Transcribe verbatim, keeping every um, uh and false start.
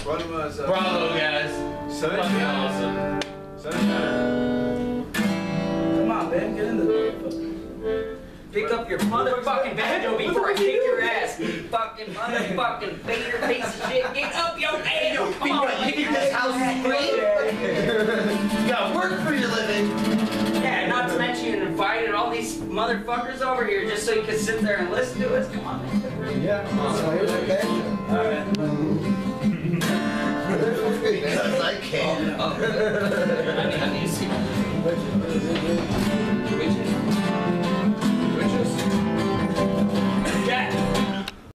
What was uh, Bravo, guys. Fucking awesome. Come on, man, get in the motherfucker. Pick up your motherfucking banjo before I kick your ass. You fucking motherfucking fader piece of shit. Get up your ass. Come on, you think this house is great? You gotta work for your living. Yeah, not to mention you invited all these motherfuckers over here just so you can sit there and listen to us. Come on, man. Yeah, come on. So here's my banjo. Alright. Because I can. I need, I need to see.